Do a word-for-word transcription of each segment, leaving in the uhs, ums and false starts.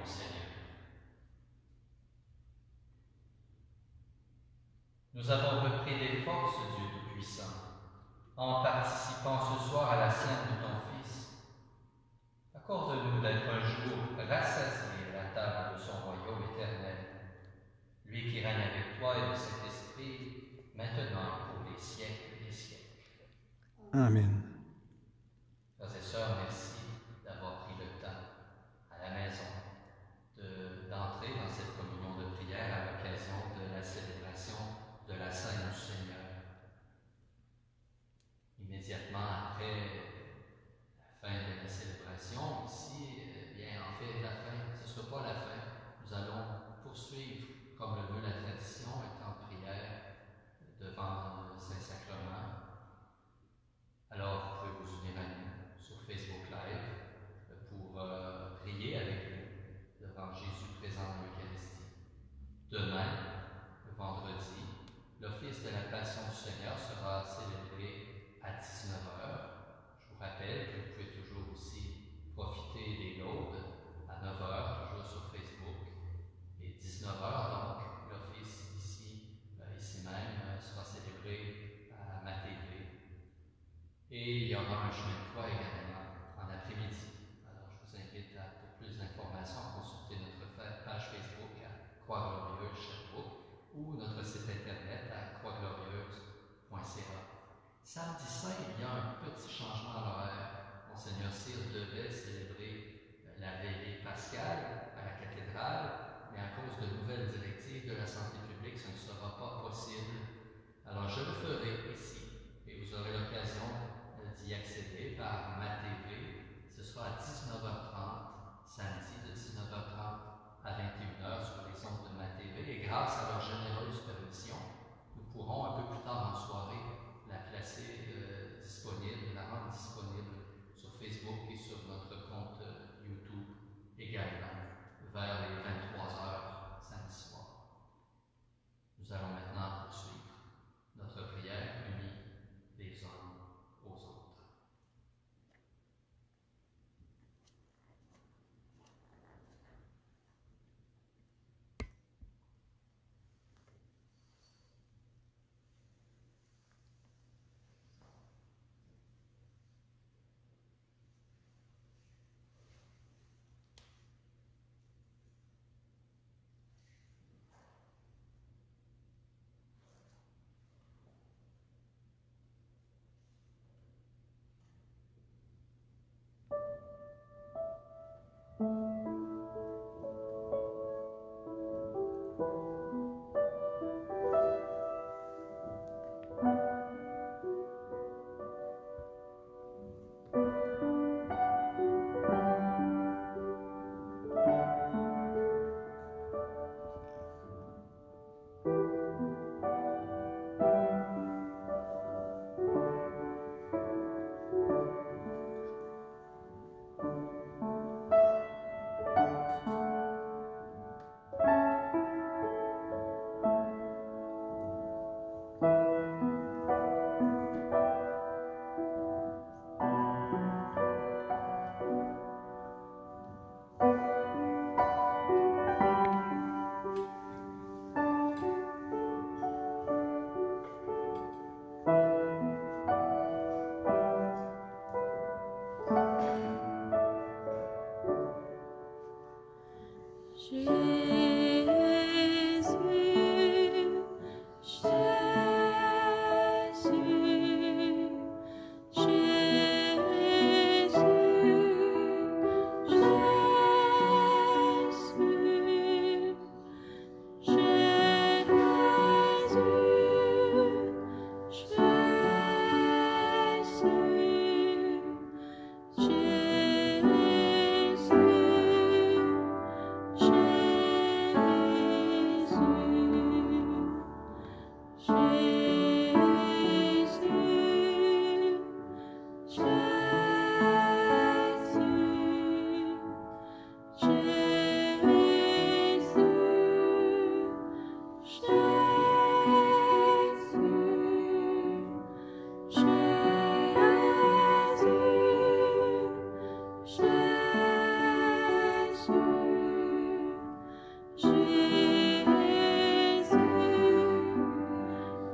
au Seigneur. Nous avons repris des forces, Dieu Tout-Puissant, en participant ce soir à la scène de ton Fils. Accorde-nous d'être un jour rassasiés à la table de son royaume éternel, lui qui règne avec toi et de cet esprit, maintenant et pour les siècles des siècles. Amen. Frères et sœurs, merci d'avoir pris le temps à la maison de, d'entrer dans cette communion de prière à l'occasion de la célébration de la Sainte du Seigneur. Immédiatement après la fin de la célébration, ici, eh bien, en fait, la fin, ce ne sera pas la fin. Nous allons poursuivre, comme le veut la tradition, un temps de prière devant le Saint-Sacrement. Alors, vous pouvez vous unir à nous sur Facebook Live pour euh, prier avec nous devant Jésus présent dans l'Eucharistie. Demain, le vendredi, l'office de la Passion du Seigneur sera célébré à dix-neuf heures. Je vous rappelle que vous pouvez toujours aussi profiter des laudes à neuf heures, toujours sur Facebook. Et dix-neuf heures, donc, l'office ici, euh, ici même, euh, sera célébré à ma T V. Et il y aura un chemin de croix également en après-midi. Alors, je vous invite à, pour plus d'informations, à consulter notre page Facebook à Croix Glorieuse Sherbrooke ou notre site internet à croix glorieuse point c a. Samedi saint, il y a un petit changement à l'horaire. Monseigneur Cyr devait célébrer la veillée pascale à la cathédrale, mais à cause de nouvelles directives de la santé publique, ce ne sera pas possible. Alors, je le ferai ici, et vous aurez l'occasion d'y accéder par ma T V. Ce sera à dix-neuf heures trente, samedi de dix-neuf heures trente à vingt et une heures sur les ondes de ma T V. Et grâce à leur généreuse permission, nous pourrons un peu plus tard en soirée la placer euh, disponible, la rendre disponible sur Facebook et sur notre compte euh, YouTube également, vers les vingt-trois heures samedi soir. Nous allons maintenant poursuivre notre prière unie les uns aux autres.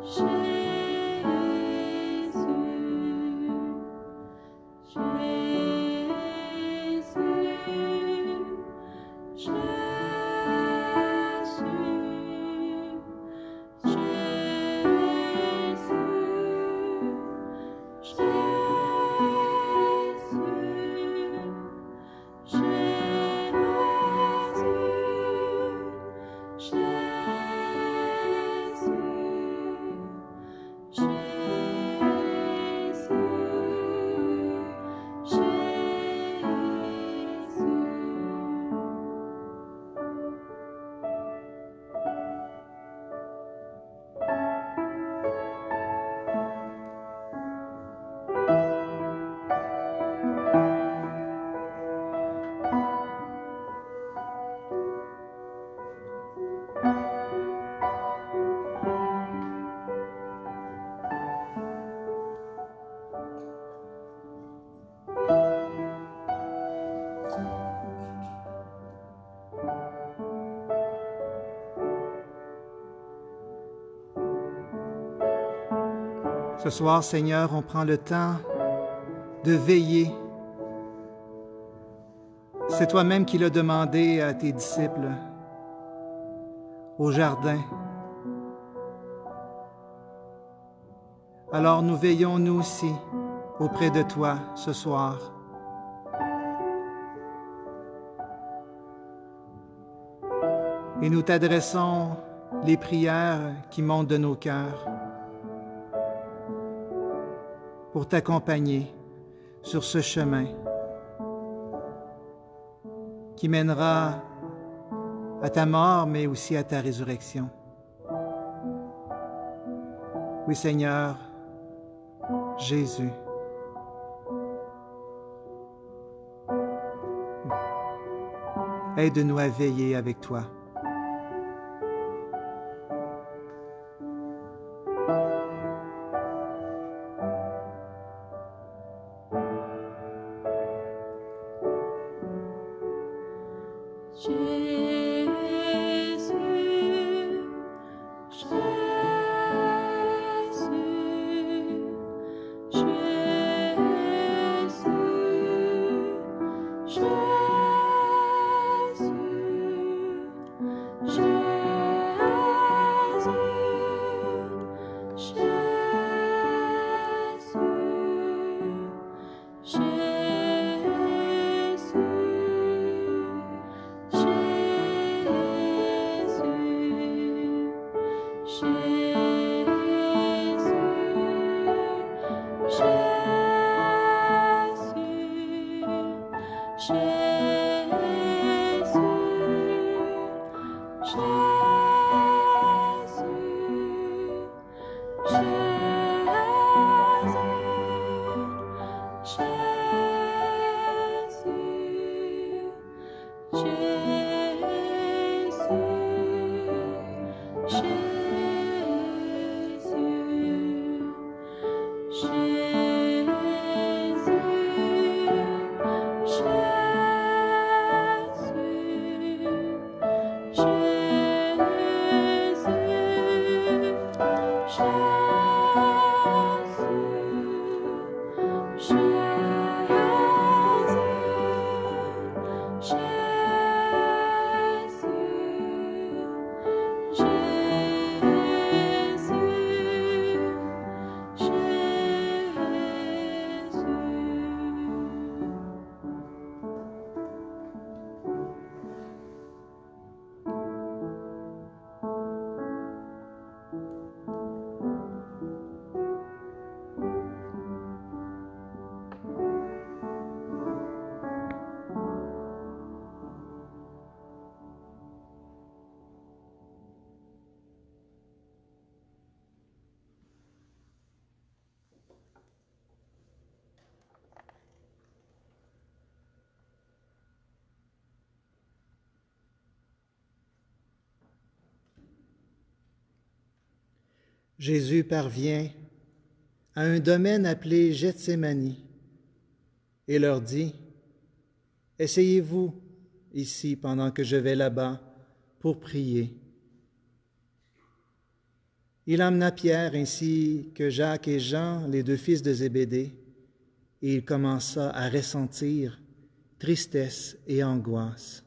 Ce soir, Seigneur, on prend le temps de veiller. C'est toi-même qui l'as demandé à tes disciples au jardin. Alors nous veillons nous aussi auprès de toi ce soir. Et nous t'adressons les prières qui montent de nos cœurs pour t'accompagner sur ce chemin qui mènera à ta mort, mais aussi à ta résurrection. Oui, Seigneur, Jésus. Aide-nous à veiller avec toi. Jésus parvient à un domaine appelé Gethsémani et leur dit, « Asseyez-vous ici pendant que je vais là-bas pour prier. » Il emmena Pierre ainsi que Jacques et Jean, les deux fils de Zébédée, et il commença à ressentir tristesse et angoisse.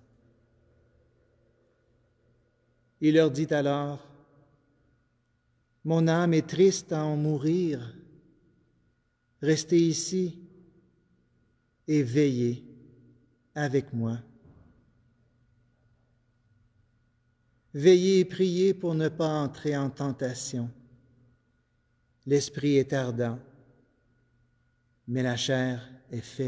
Il leur dit alors, « Mon âme est triste à en mourir. Restez ici et veillez avec moi. Veillez et priez pour ne pas entrer en tentation. L'esprit est ardent, mais la chair est faible. »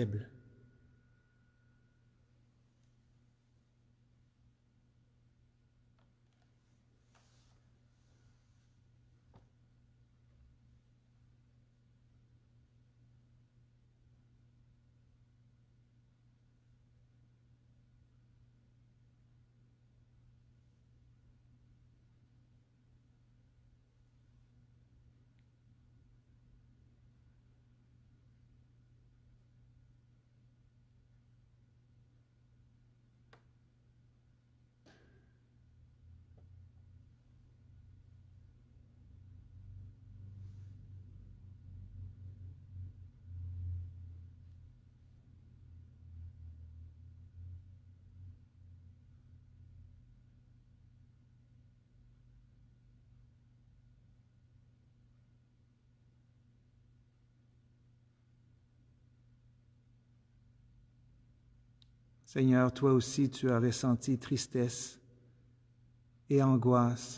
Seigneur, toi aussi tu as ressenti tristesse et angoisse.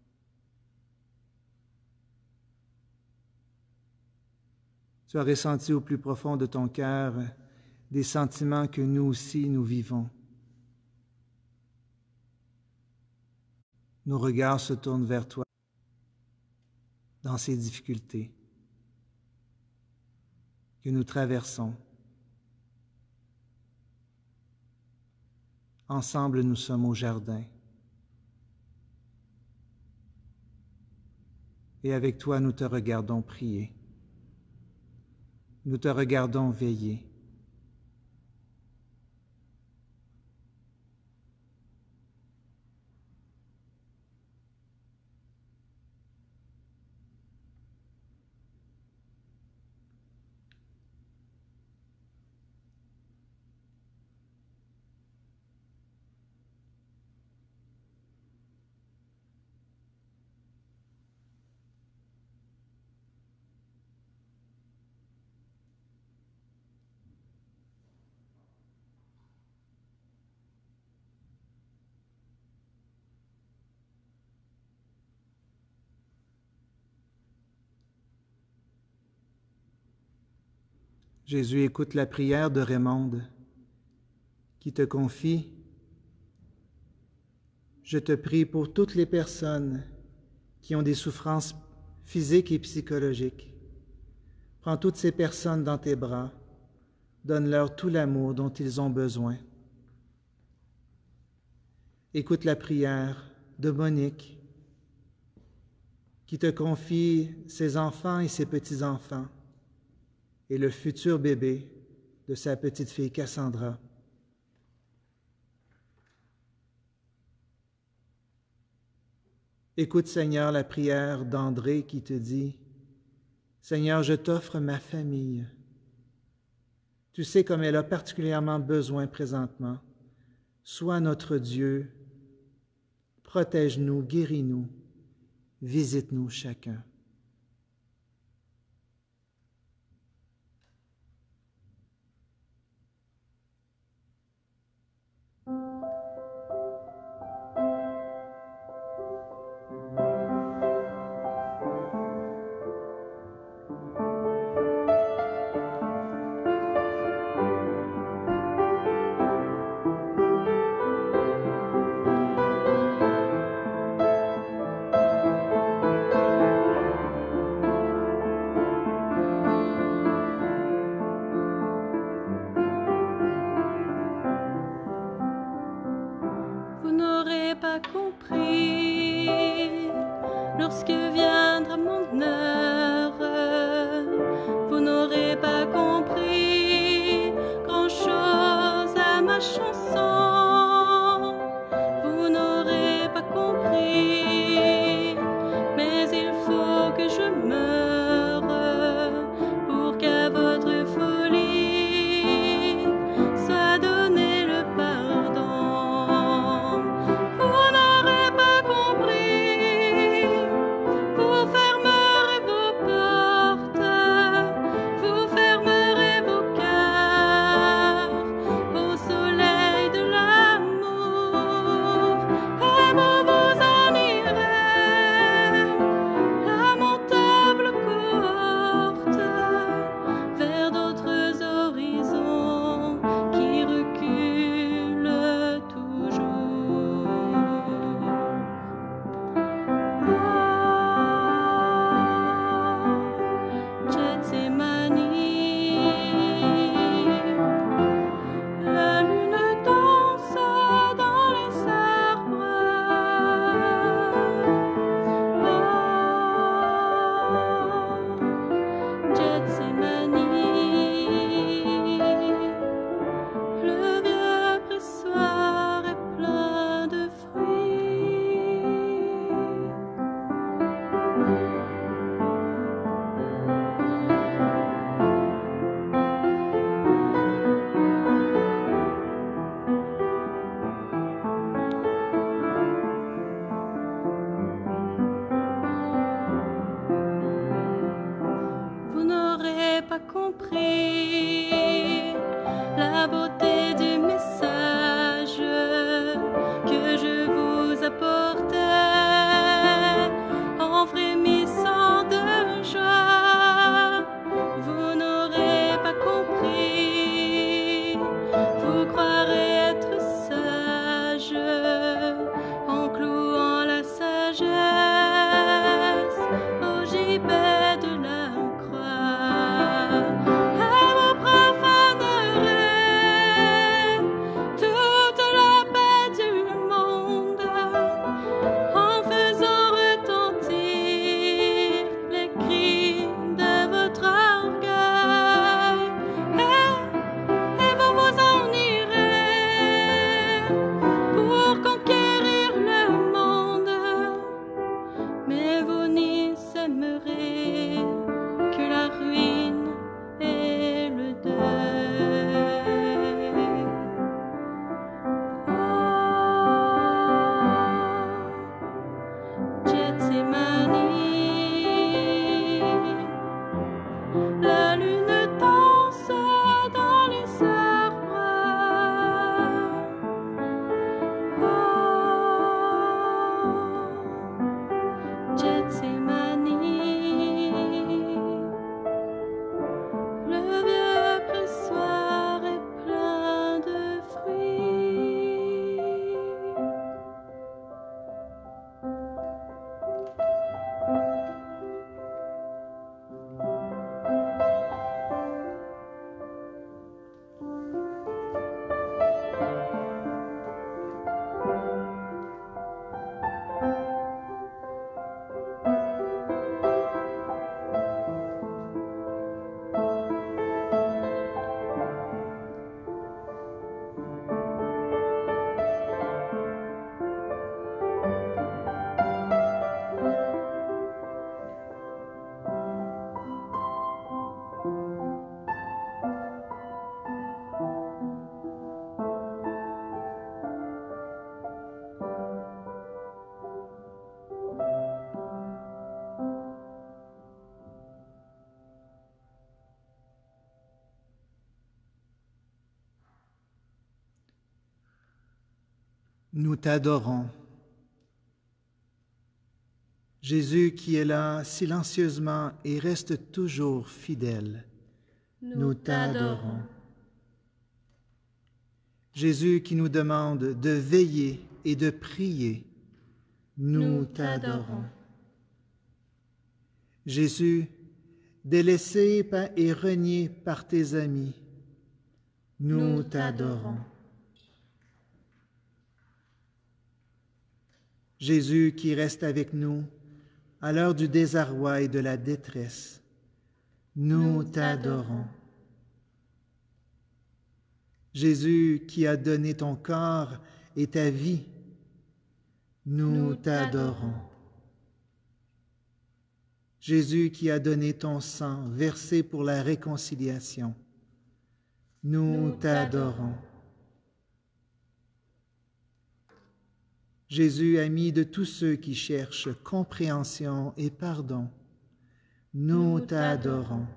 Tu as ressenti au plus profond de ton cœur des sentiments que nous aussi nous vivons. Nos regards se tournent vers toi dans ces difficultés que nous traversons. Ensemble, nous sommes au jardin. Et avec toi, nous te regardons prier. Nous te regardons veiller. Jésus, écoute la prière de Raymonde qui te confie « Je te prie pour toutes les personnes qui ont des souffrances physiques et psychologiques. Prends toutes ces personnes dans tes bras, donne-leur tout l'amour dont ils ont besoin. » Écoute la prière de Monique qui te confie ses enfants et ses petits-enfants et le futur bébé de sa petite-fille Cassandra. Écoute, Seigneur, la prière d'André qui te dit « Seigneur, je t'offre ma famille. Tu sais comme elle a particulièrement besoin présentement. Sois notre Dieu. Protège-nous, guéris-nous, visite-nous chacun. » pas compris la beauté du message que je vous apportais en frémissant de joie. Vous n'aurez pas compris, vous croirez être sage en clouant la sagesse au gibet de la croix. Et vous profanerez toute la paix du monde en faisant retentir les cris de votre orgueil. Et, et vous vous en irez pour conquérir le monde, mais vous n'y sèmerez que la ruine et le deuil. Oh, Gethsémani, la lune danse dans les arbres. Oh, Gethsémani, le vieux pressoir est plein de fruits. Nous t'adorons. Jésus qui est là silencieusement et reste toujours fidèle, nous t'adorons. Jésus qui nous demande de veiller et de prier, nous t'adorons. Jésus, délaissé et renié par tes amis, nous t'adorons. Jésus qui reste avec nous à l'heure du désarroi et de la détresse, nous t'adorons. Jésus qui a donné ton corps et ta vie, nous t'adorons. Jésus qui a donné ton sang versé pour la réconciliation, nous t'adorons. Jésus, ami de tous ceux qui cherchent compréhension et pardon, nous t'adorons.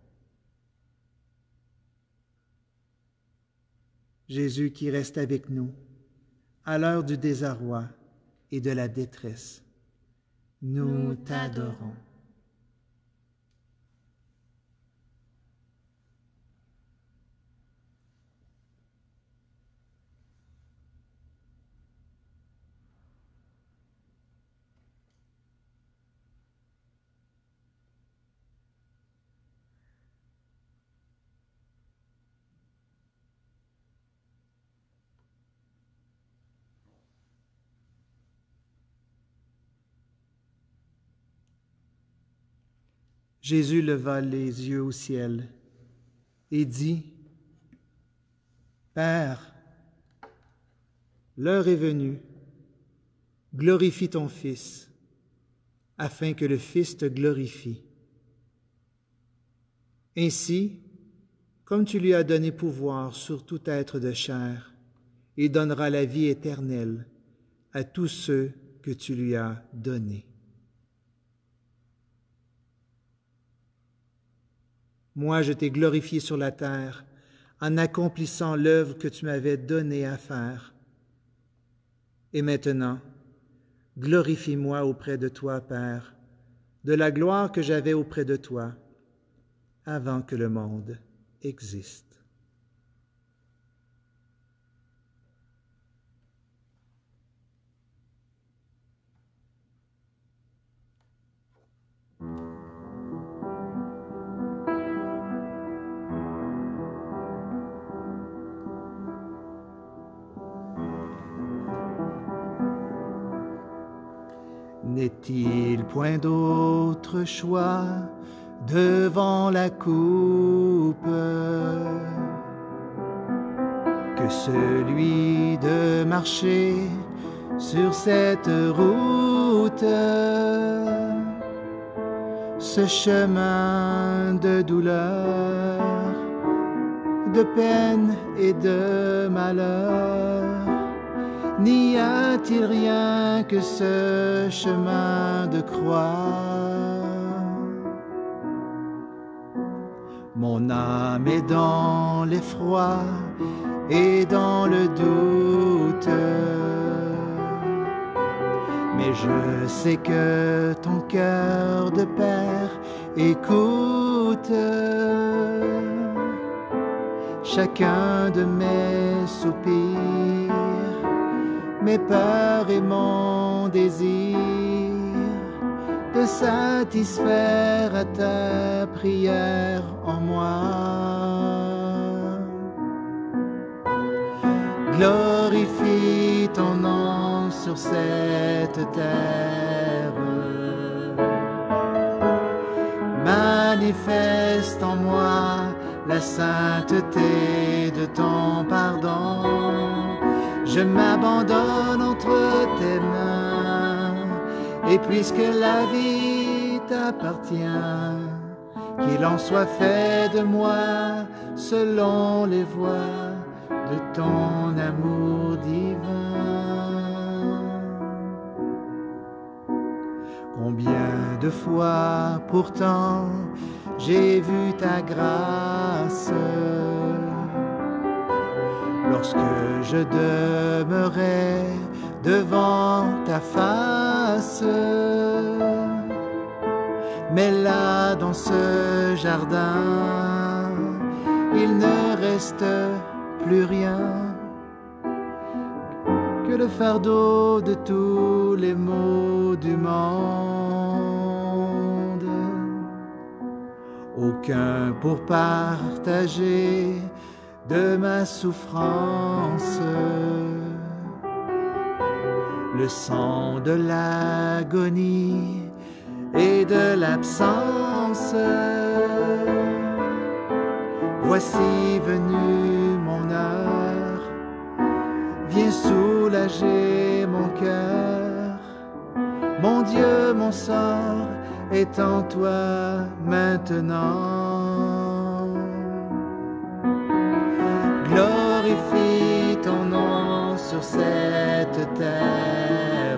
Jésus qui reste avec nous à l'heure du désarroi et de la détresse, nous t'adorons. Jésus leva les yeux au ciel et dit, « Père, l'heure est venue, glorifie ton Fils, afin que le Fils te glorifie. Ainsi, comme tu lui as donné pouvoir sur tout être de chair, il donnera la vie éternelle à tous ceux que tu lui as donnés. » Moi, je t'ai glorifié sur la terre en accomplissant l'œuvre que tu m'avais donnée à faire. Et maintenant, glorifie-moi auprès de toi, Père, de la gloire que j'avais auprès de toi avant que le monde existe. N'est-il point d'autre choix devant la coupe que celui de marcher sur cette route, ce chemin de douleur, de peine et de malheur? N'y a-t-il rien que ce chemin de croix? Mon âme est dans l'effroi et dans le doute, mais je sais que ton cœur de père écoute chacun de mes soupirs, mes peurs et mon désir de satisfaire à ta prière en moi. Glorifie ton nom sur cette terre, manifeste en moi la sainteté de ton pardon. Je m'abandonne entre tes mains, et puisque la vie t'appartient, qu'il en soit fait de moi selon les voies de ton amour divin. Combien de fois pourtant j'ai vu ta grâce lorsque je demeurais devant ta face. Mais là, dans ce jardin, il ne reste plus rien que le fardeau de tous les maux du monde. Aucun pour partager de ma souffrance, le sang de l'agonie et de l'absence. Voici venu mon heure, viens soulager mon cœur. Mon Dieu, mon sort est en toi maintenant. Glorifie ton nom sur cette terre,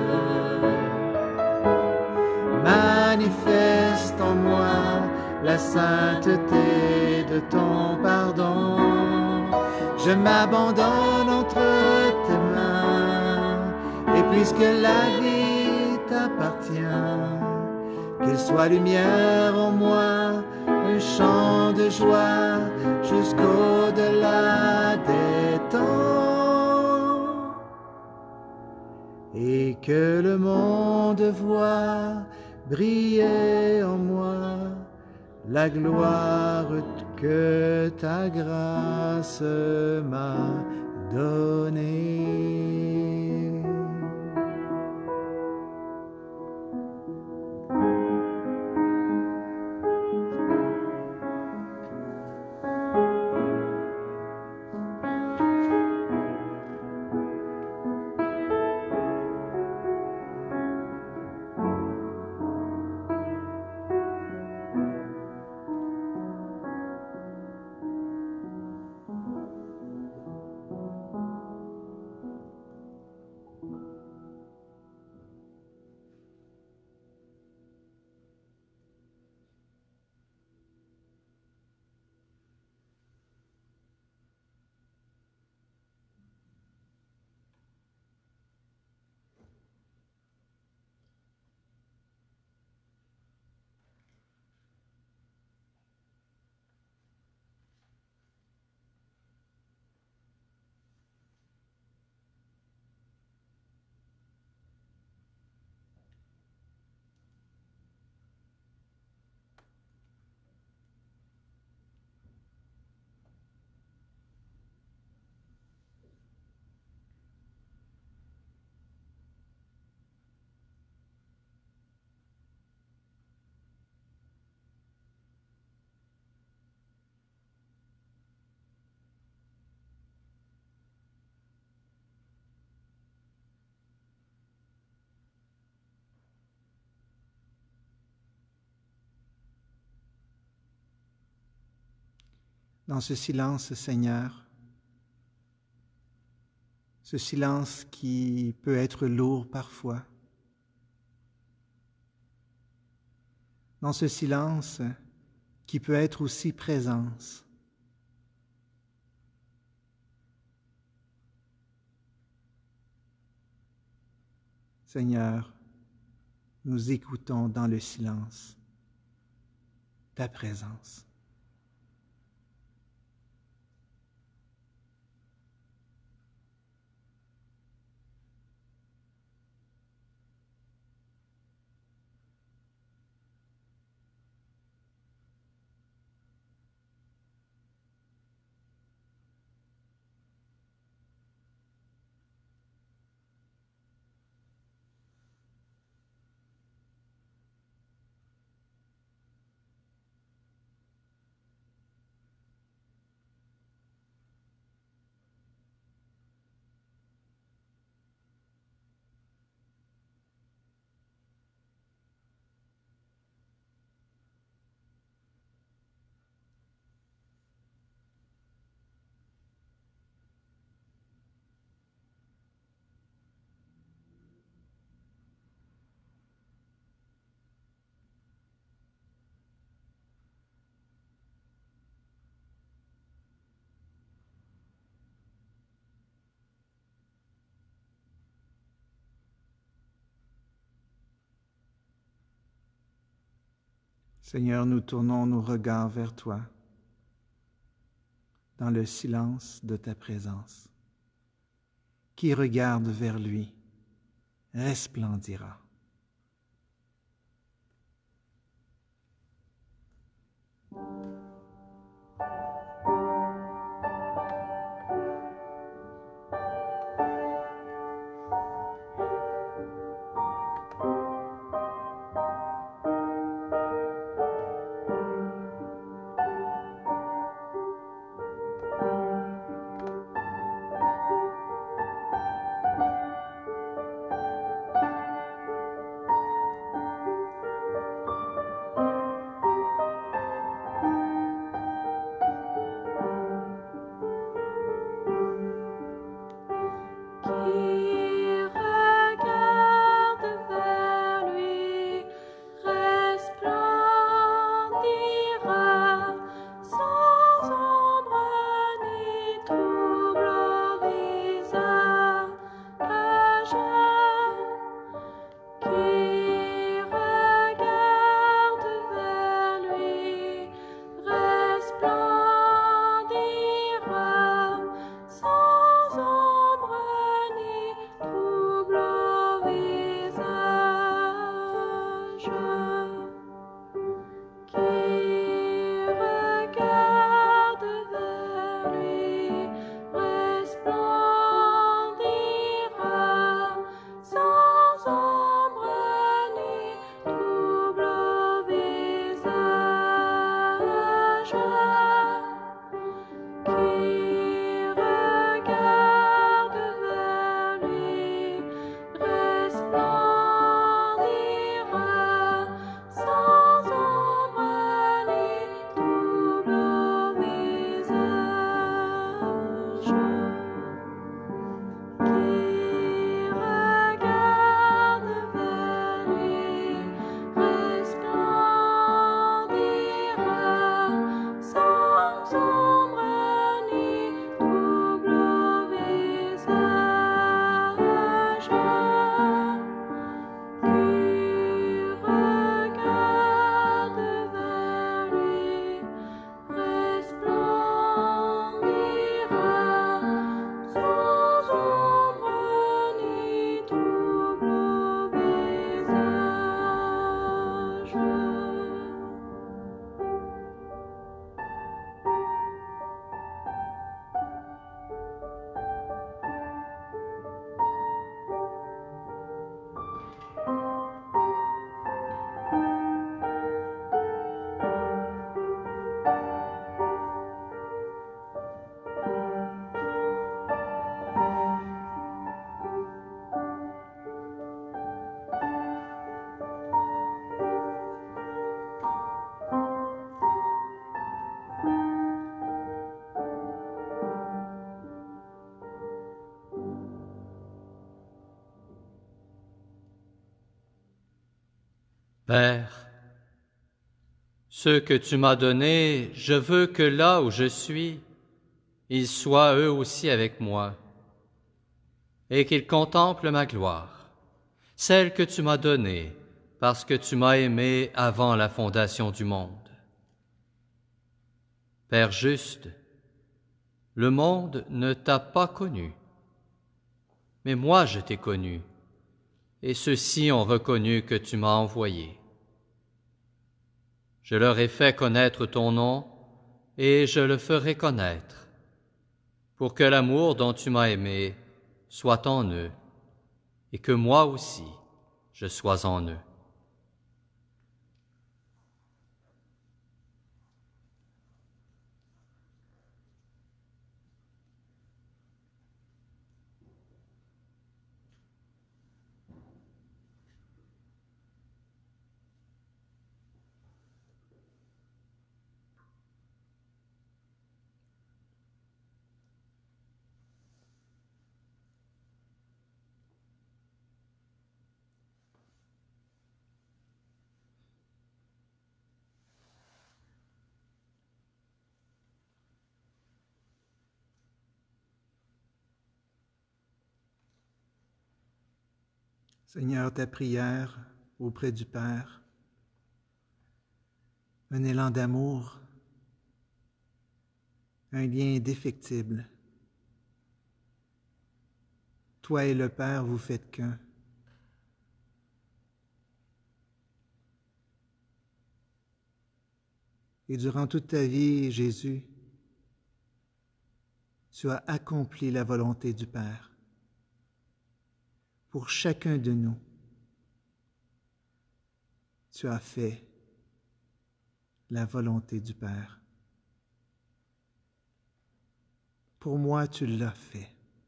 manifeste en moi la sainteté de ton pardon. Je m'abandonne entre tes mains, et puisque la vie t'appartient, qu'il soit lumière en moi, un chant de joie jusqu'au-delà des temps, et que le monde voie briller en moi la gloire que ta grâce m'a donnée. dans ce silence, Seigneur, ce silence qui peut être lourd parfois, dans ce silence qui peut être aussi présence. Seigneur, nous écoutons dans le silence ta présence. Seigneur, nous tournons nos regards vers toi, dans le silence de ta présence. Qui regarde vers lui resplendira. Père, ceux que tu m'as donnés, je veux que là où je suis, ils soient eux aussi avec moi, et qu'ils contemplent ma gloire, celle que tu m'as donnée, parce que tu m'as aimé avant la fondation du monde. Père juste, le monde ne t'a pas connu, mais moi je t'ai connu, et ceux-ci ont reconnu que tu m'as envoyé. Je leur ai fait connaître ton nom, et je le ferai connaître, pour que l'amour dont tu m'as aimé soit en eux, et que moi aussi je sois en eux. Seigneur, ta prière auprès du Père, un élan d'amour, un lien indéfectible. Toi et le Père, vous faites qu'un. Et durant toute ta vie, Jésus, tu as accompli la volonté du Père pour chacun de nous. Tu as fait la volonté du Père. Pour moi, tu l'as fait.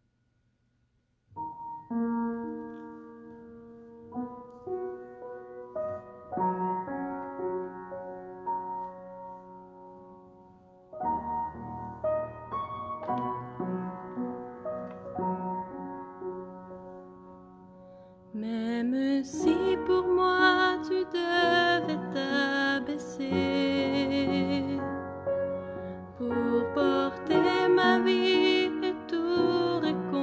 Même si pour moi tu devais t'abaisser pour porter ma vie et tout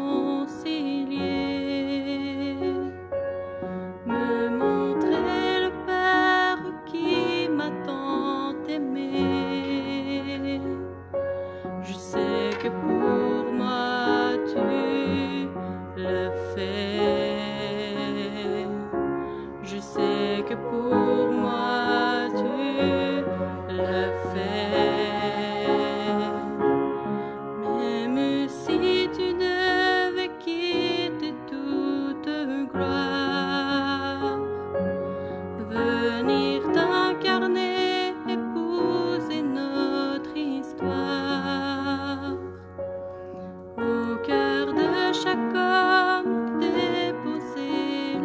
réconcilier, me montrer le Père qui m'a tant aimé. Je sais que pour moi tu le fais. Je sais que pour moi tu le fais. Même si tu devais quitter toute gloire, venir t'incarner, épouser notre histoire, au cœur de chaque homme déposer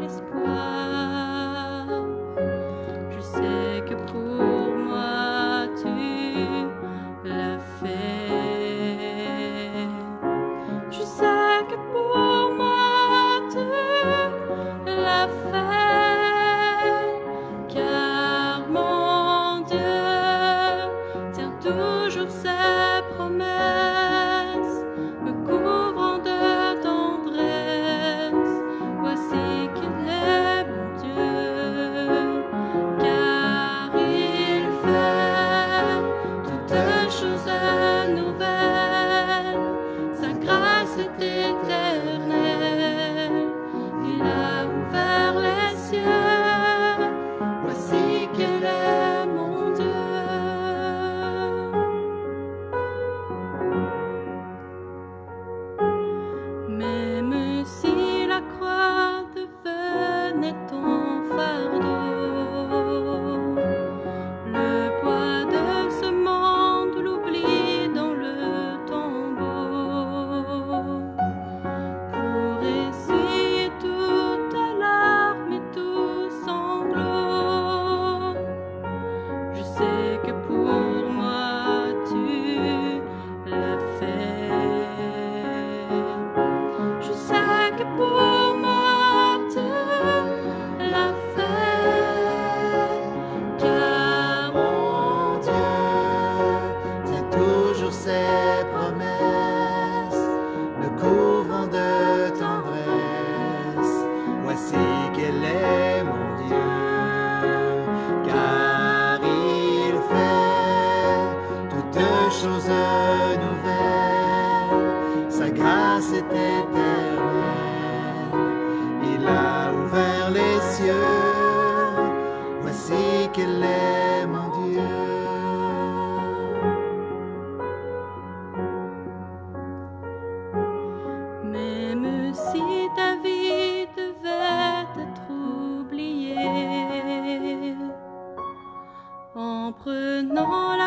l'espoir. Je sais que pour moi tu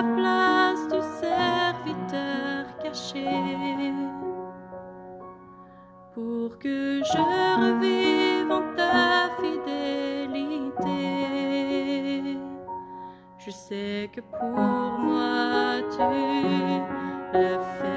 la place du serviteur caché, pour que je revive en ta fidélité. Je sais que pour moi tu le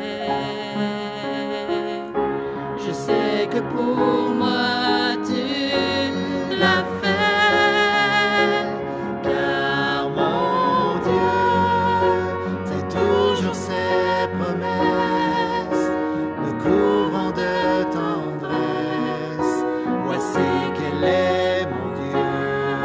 fais. Je sais que pour moi tu l'as fait, car mon Dieu, c'est toujours ses promesses, me couvrant de tendresse. Voici qu'elle est mon Dieu,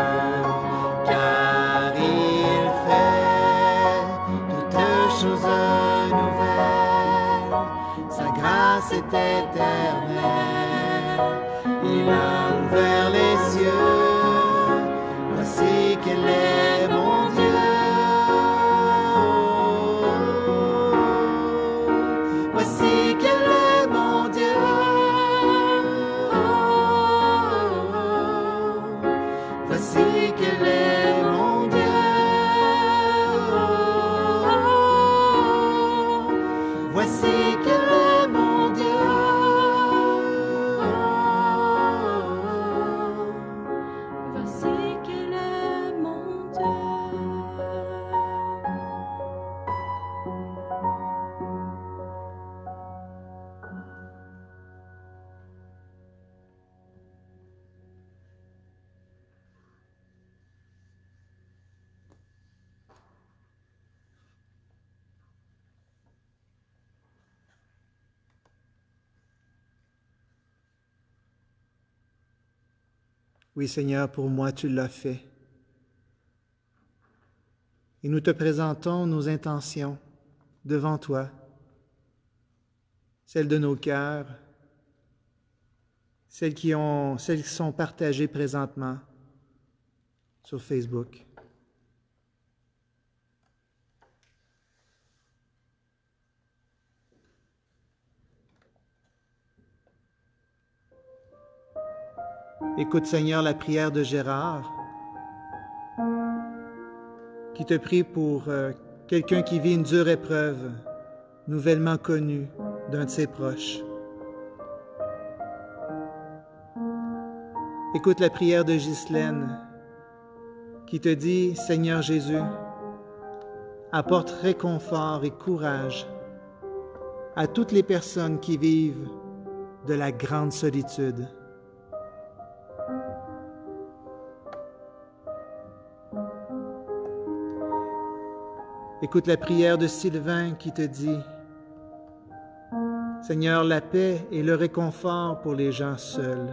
car il fait toutes choses nouvelles. Sa grâce est éternelle, il a ouvert les cieux. Voici qu'elle est mon Dieu. Voici qu'elle est mon Dieu. Voici qu'elle est mon Dieu. Voici qu'elle est mon Dieu. Voici qu'elle est mon Dieu. Oui, Seigneur, pour moi, tu l'as fait. Et nous te présentons nos intentions devant toi, celles de nos cœurs, celles qui, ont, celles qui sont partagées présentement sur Facebook. Écoute, Seigneur, la prière de Gérard, qui te prie pour euh, quelqu'un qui vit une dure épreuve, nouvellement connue d'un de ses proches. Écoute la prière de Ghislaine, qui te dit, Seigneur Jésus, apporte réconfort et courage à toutes les personnes qui vivent de la grande solitude. Écoute la prière de Sylvain qui te dit, Seigneur, la paix et le réconfort pour les gens seuls.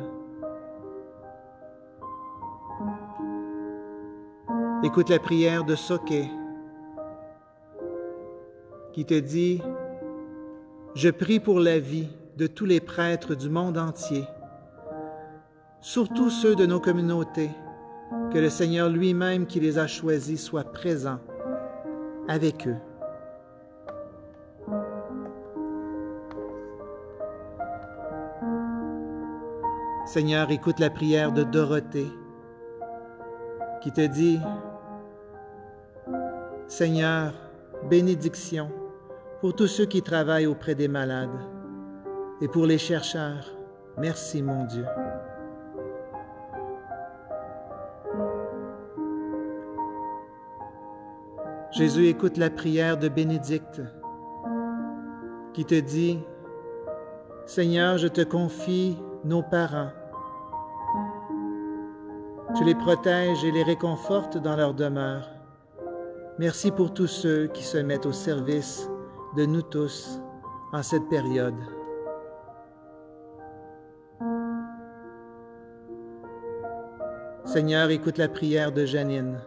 Écoute la prière de Soké qui te dit, je prie pour la vie de tous les prêtres du monde entier, surtout ceux de nos communautés, que le Seigneur lui-même qui les a choisis soit présent avec eux. Seigneur, écoute la prière de Dorothée qui te dit, Seigneur, bénédiction pour tous ceux qui travaillent auprès des malades et pour les chercheurs. Merci, mon Dieu. Jésus, écoute la prière de Bénédicte qui te dit, Seigneur, je te confie nos parents. Tu les protèges et les réconfortes dans leur demeure. Merci pour tous ceux qui se mettent au service de nous tous en cette période. Seigneur, écoute la prière de Janine.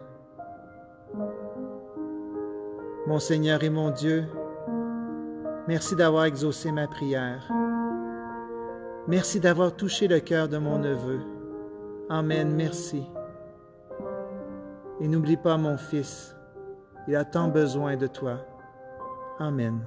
Mon Seigneur et mon Dieu, merci d'avoir exaucé ma prière. Merci d'avoir touché le cœur de mon neveu. Amen, merci. Et n'oublie pas mon fils, il a tant besoin de toi. Amen.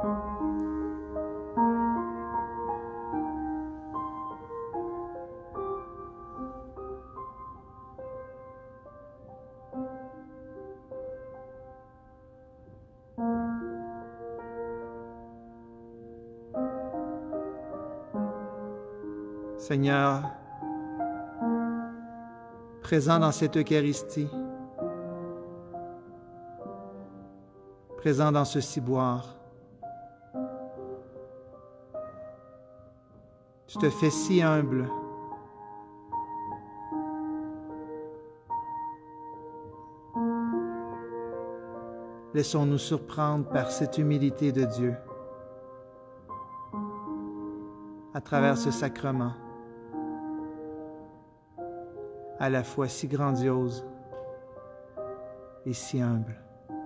Seigneur, présent dans cette Eucharistie, présent dans ce ciboire, tu te fais si humble. Laissons-nous surprendre par cette humilité de Dieu à travers ce sacrement, à la fois si grandiose et si humble.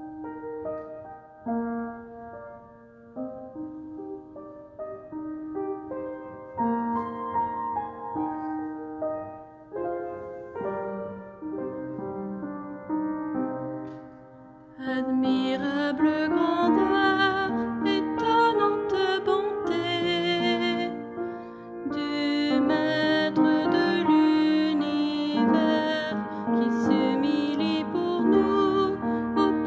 Admirable grandeur, étonnante bonté du Maître de l'univers qui s'humilie pour nous au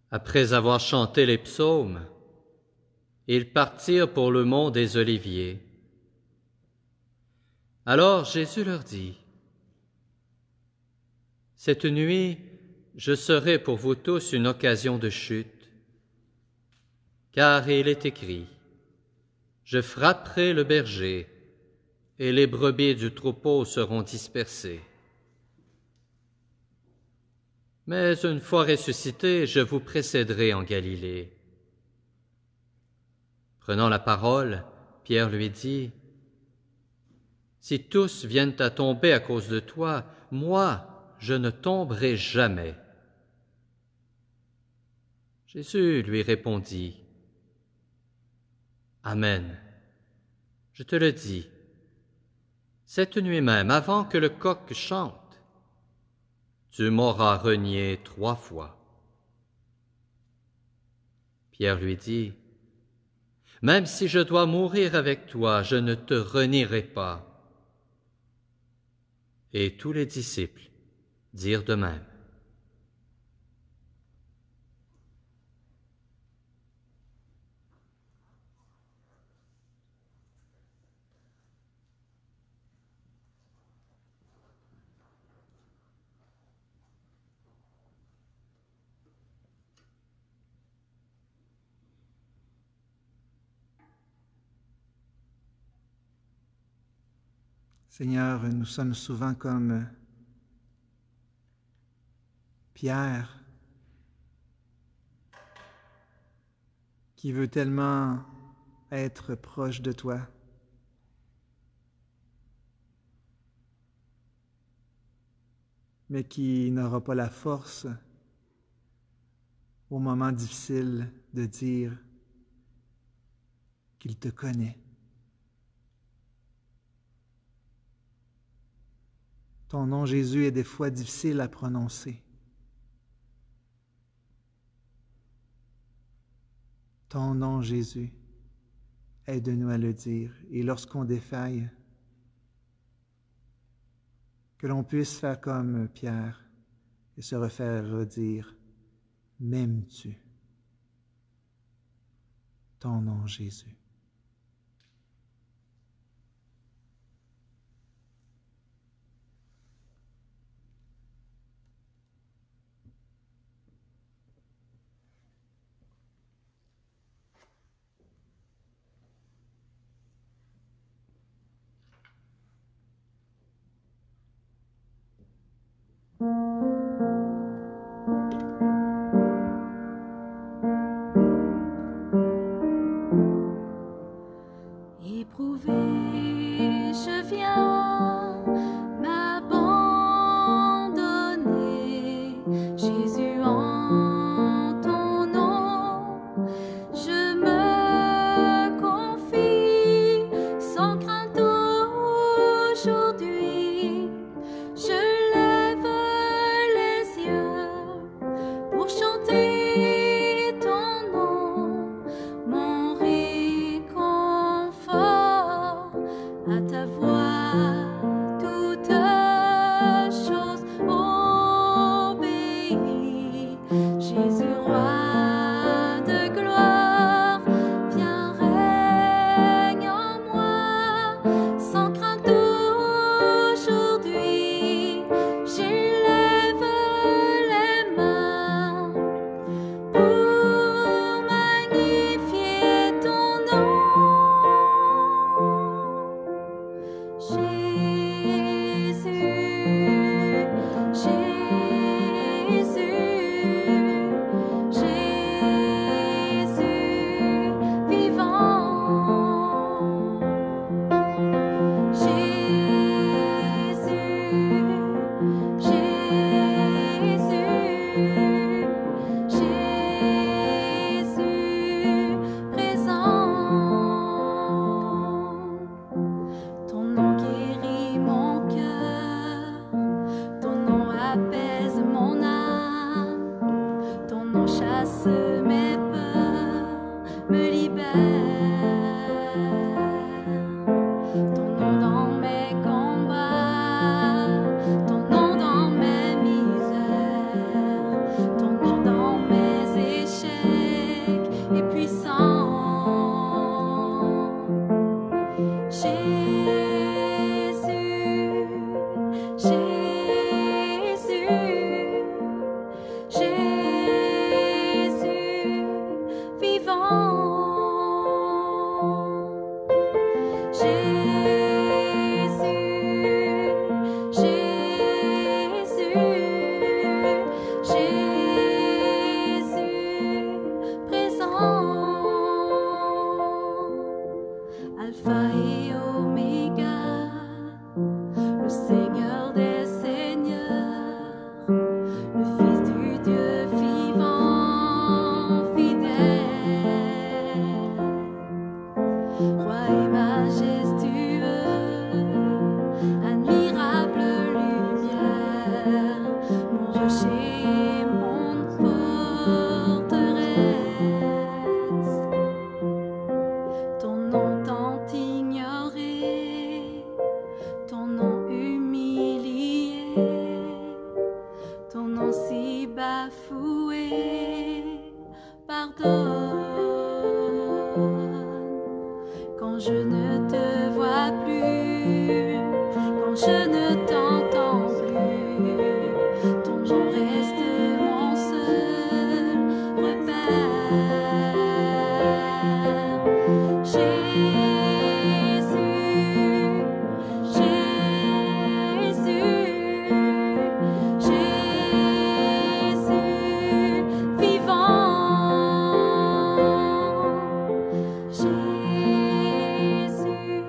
Après avoir chanté les psaumes, ils partirent pour le mont des Oliviers. Alors Jésus leur dit, « Cette nuit, je serai pour vous tous une occasion de chute, car il est écrit, « Je frapperai le berger, et les brebis du troupeau seront dispersées. » Mais une fois ressuscité, je vous précéderai en Galilée. Prenant la parole, Pierre lui dit, « Si tous viennent à tomber à cause de toi, moi, je ne tomberai jamais. » Jésus lui répondit, « Amen, je te le dis, cette nuit même, avant que le coq chante, tu m'auras renié trois fois. » Pierre lui dit, « Même si je dois mourir avec toi, je ne te renierai pas. » Et tous les disciples dirent de même. Seigneur, nous sommes souvent comme Pierre, qui veut tellement être proche de toi. Mais qui n'aura pas la force au moment difficile de dire qu'il te connaît. Ton nom, Jésus, est des fois difficile à prononcer. Ton nom, Jésus, aide-nous à le dire. Et lorsqu'on défaille, que l'on puisse faire comme Pierre et se refaire redire, « M'aimes-tu? » Ton nom, Jésus. Éprouvé, je viens m'abandonner, Jésus, en ton nom, je me confie sans crainte aujourd'hui, je lève les yeux pour chanter ton nom, mon réconfort. À ta voix, toute chose obéit. Jésus, roi de gloire, viens, règne en moi. Sans crainte aujourd'hui, j'élève les mains pour magnifier ton nom. Jésus, Jésus, Jésus vivant. Jésus, Jésus, Jésus présent. Ton nom guérit mon cœur, ton nom apaise mon âme, ton nom chasse mes peurs, me libère. Ton nom dans mes combats, ton nom dans mes misères, ton nom dans mes échecs. doué, pardonne. Quand je ne te vois plus, quand je ne t'entends plus, ton nom reste mon seul repère. Jésus, Jésus, Jésus vivant. Jésus,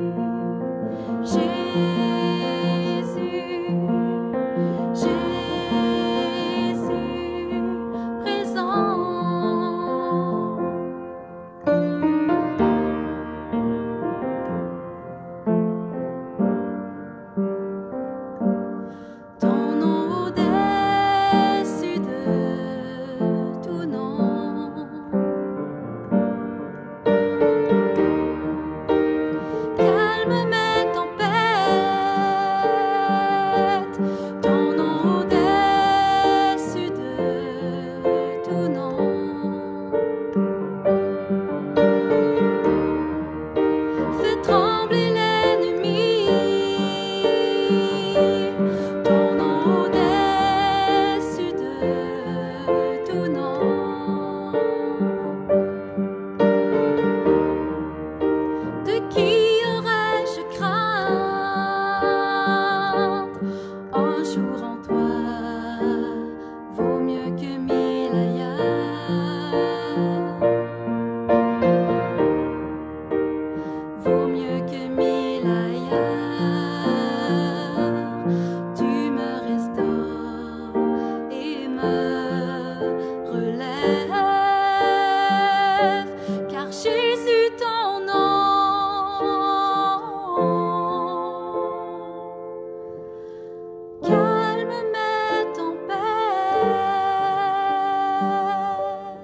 Jésus, Jésus présent. Ton nom au-dessus de tout nom. Calme mes tempêtes. Ton nom au-dessus de tout nom. Fais trembler l'ennemi. Ton nom au-dessus de tout nom. De qui aurais-je crainte? Un jour en toi vaut mieux que mille ailleurs. Vaut mieux que mille ailleurs. Tu me restaures et me relèves, car Jésus ton nom calme mes tempêtes.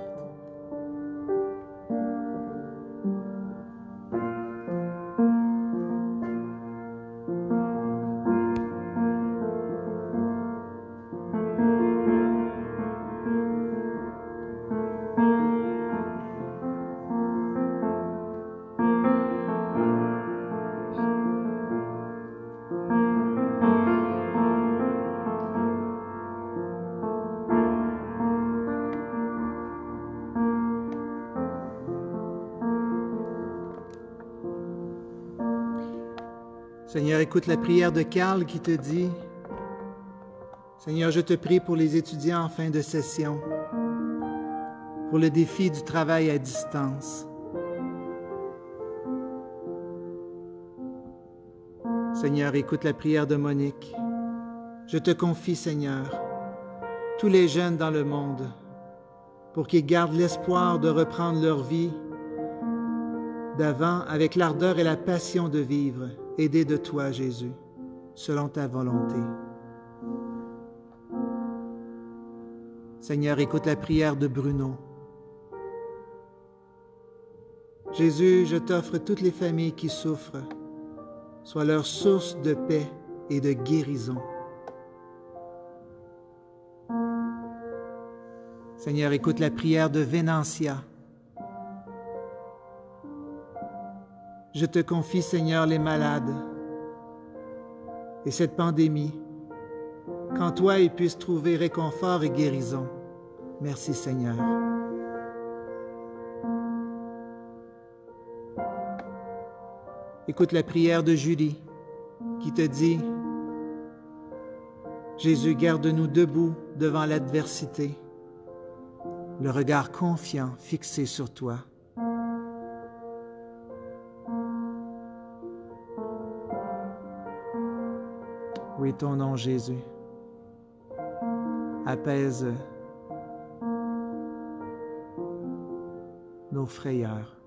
Seigneur, écoute la prière de Carl qui te dit, Seigneur, je te prie pour les étudiants en fin de session, pour le défi du travail à distance. Seigneur, écoute la prière de Monique. Je te confie, Seigneur, tous les jeunes dans le monde, pour qu'ils gardent l'espoir de reprendre leur vie d'avant avec l'ardeur et la passion de vivre, aidés de toi, Jésus, selon ta volonté. Seigneur, écoute la prière de Bruno. Jésus, je t'offre toutes les familles qui souffrent, sois leur source de paix et de guérison. Seigneur, écoute la prière de Vénancia. Je te confie, Seigneur, les malades et cette pandémie, qu'en toi ils puissent trouver réconfort et guérison. Merci, Seigneur. Écoute la prière de Julie qui te dit, Jésus, garde-nous debout devant l'adversité, le regard confiant fixé sur toi. Oui, ton nom, Jésus, apaise nos frayeurs.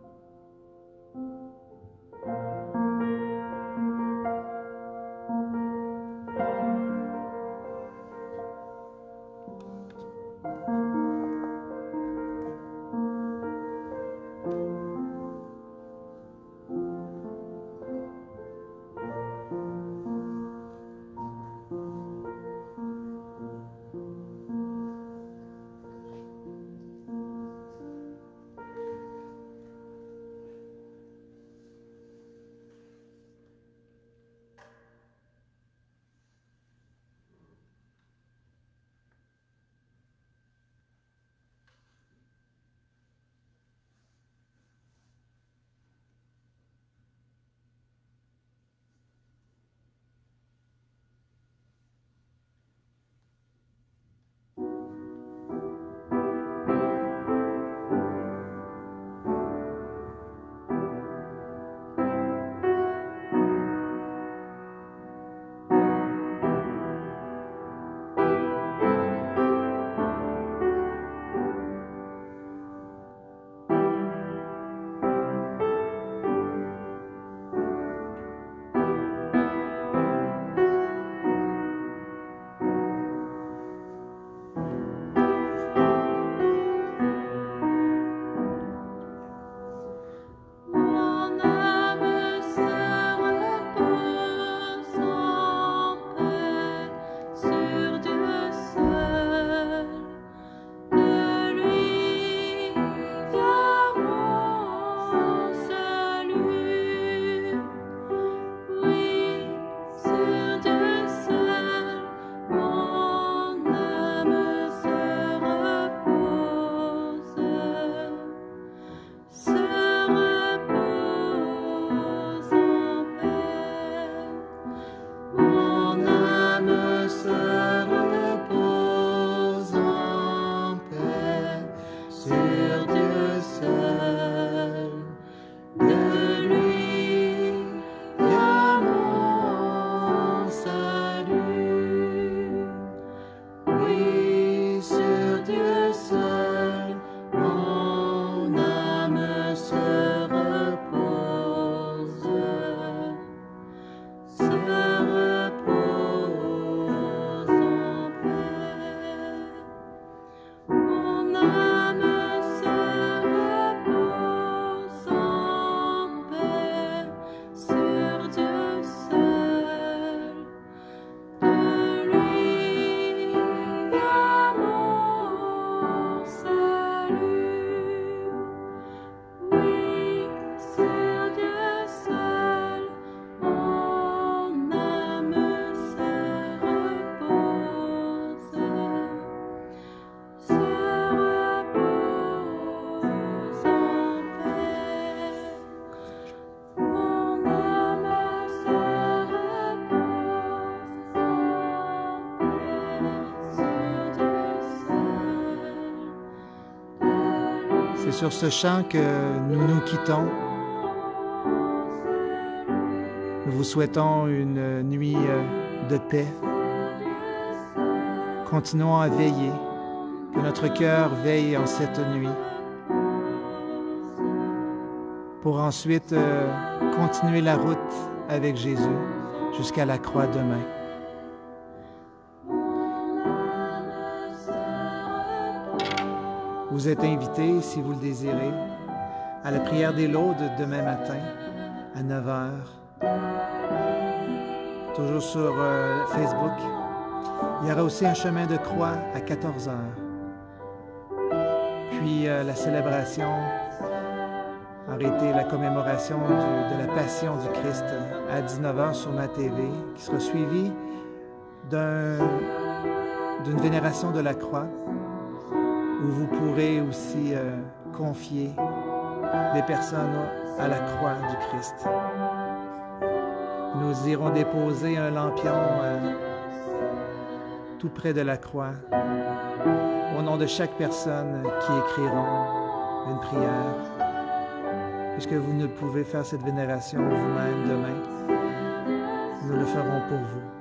C'est sur ce chant que nous nous quittons. Nous vous souhaitons une nuit de paix. Continuons à veiller, que notre cœur veille en cette nuit, pour ensuite euh, continuer la route avec Jésus jusqu'à la croix demain. Vous êtes invités, si vous le désirez, à la prière des laudes demain matin à neuf heures, toujours sur euh, Facebook. Il y aura aussi un chemin de croix à quatorze heures. Puis euh, la célébration aurait été la commémoration du, de la Passion du Christ à dix-neuf heures sur ma T V, qui sera suivie d'un, d'une vénération de la croix, où vous pourrez aussi euh, confier des personnes à la croix du Christ. Nous irons déposer un lampion euh, tout près de la croix, au nom de chaque personne qui écriront une prière. Puisque vous ne pouvez faire cette vénération vous-même demain, nous le ferons pour vous.